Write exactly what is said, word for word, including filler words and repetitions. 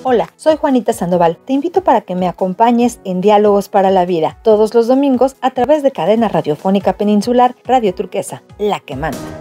Hola, soy Juanita Sandoval. Te invito para que me acompañes en Diálogos para la Vida, todos los domingos a través de Cadena Radiofónica Peninsular, Radio Turquesa, la que manda.